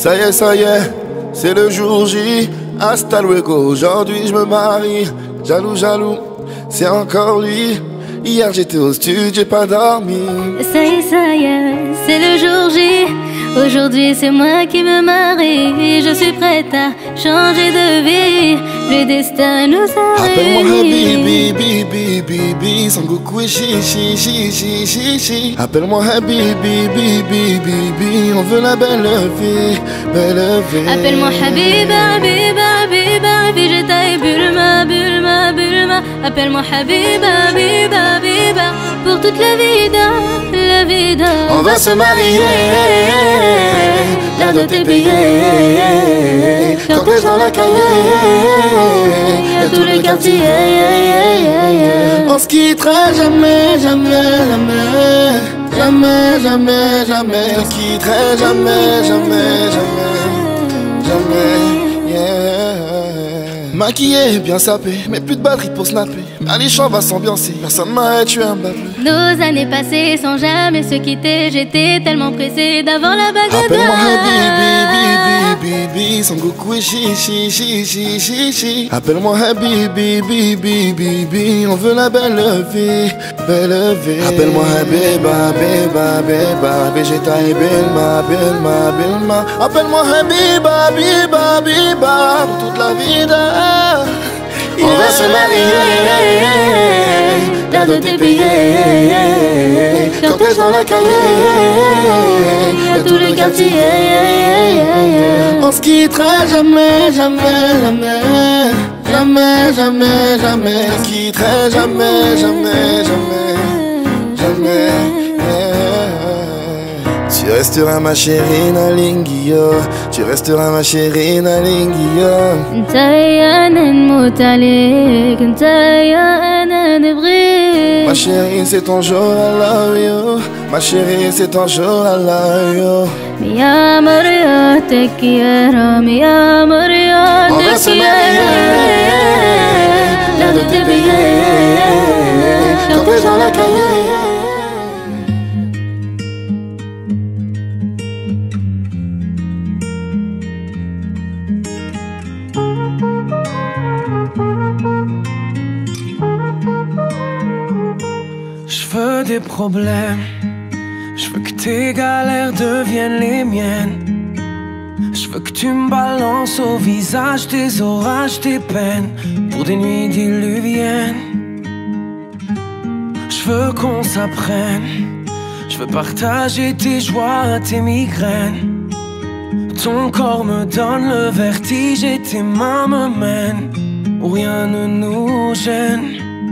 Ça y est, c'est le jour J. Hasta luego, aujourd'hui je me marie. Jaloux, c'est encore lui. Hier j'étais au studio, j'ai pas dormi. Ça y est, c'est le jour J. Aujourd'hui c'est moi qui me marie. Je suis prête à changer de vie. Le destin nous a réunis. Appelle-moi Habibi, Bibi, Sangoku et Chi. Appelle-moi Habibi, Bibi, on veut la belle vie. Appelle-moi Habiba, j'ai taille Bulma. Appelle-moi Habiba, pour toute la vida. On va se marier, la dot est payée. Cortège dans la cahier, y'a tout le quartier. On se quittera jamais. On se quitterait jamais. Maquillé, bien sapé, mais plus de batterie pour snapper. Alléchant va s'ambiancer, personne m'a tué un Mbappé. Nos années passées sans jamais se quitter. J'étais tellement pressée d'avoir la bague. Appelle-moi Habibi, Sangoku et Chi. Appelle-moi Habibi, on veut la belle vie. Appelle-moi Habiba, j'ai taille Bilma. Appelle-moi Habiba, pour toute la vida. On va se marier, la dot est payée. Cortège dans la cahier, y'a tout le quartier. On se quittera jamais. On se quitterait jamais. Tu resteras ma chérie Nalingio. Ma chérie c'est ton jour, I love you. Ma chérie c'est ton jour, I love you. Mi amor, yo te quiero. Mi amor, yo On va te se quiero. marier, la dot est payée. Cortège dans la cahier. Je veux des problèmes, je veux que tes galères deviennent les miennes. Je veux que tu me balances au visage tes orages, tes peines, pour des nuits diluviennes. Je veux qu'on s'apprenne, je veux partager tes joies, tes migraines. Ton corps me donne le vertige et tes mains me mènent où rien ne nous gêne.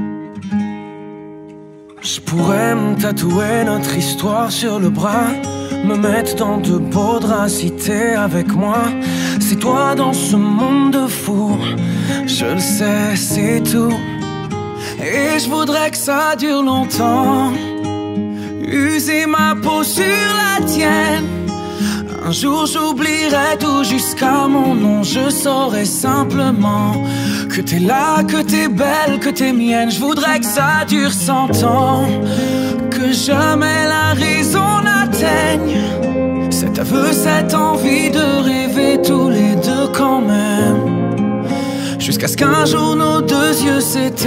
Je pourrais me tatouer notre histoire sur le bras, me mettre dans de beaux draps si t'es avec moi. C'est toi dans ce monde de fou, je le sais, c'est tout. Et je voudrais que ça dure longtemps, user ma peau sur la tienne. Un jour j'oublierai tout jusqu'à mon nom. Je saurai simplement que t'es là, que t'es belle, que t'es mienne. Je voudrais que ça dure 100 ans, que jamais la raison n'atteigne cet aveu, cette envie de rêver tous les deux quand même, jusqu'à ce qu'un jour nos deux yeux s'éteignent.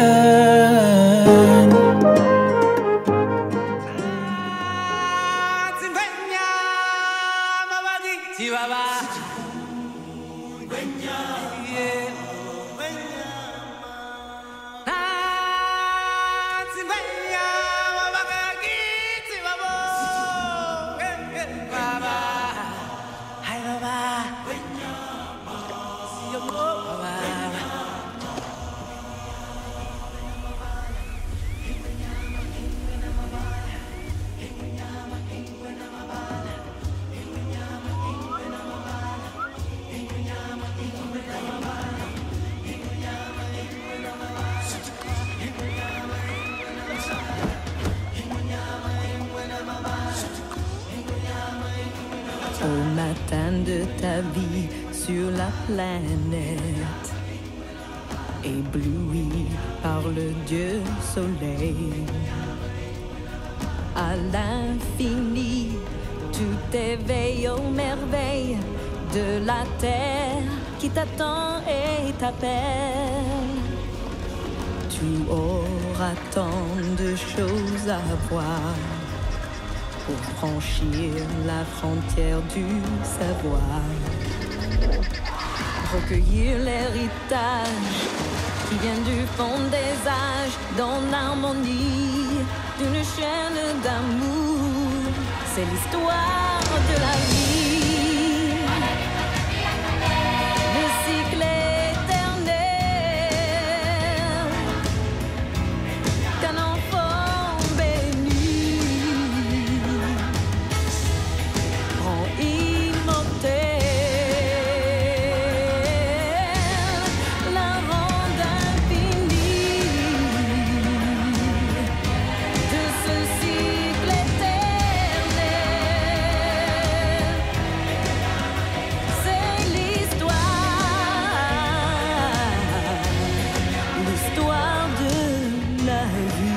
Au matin de ta vie sur la planète, ébloui par le Dieu soleil, à l'infini, tout t'éveille aux merveilles de la terre qui t'attend et t'appelle. Tu auras tant de choses à voir pour franchir la frontière du savoir, recueillir l'héritage qui vient du fond des âges dans l'harmonie d'une chaîne d'amour. C'est l'histoire de la vie, le cycle éternel qu'un enfant béni rend immortel. L'histoire de la vie.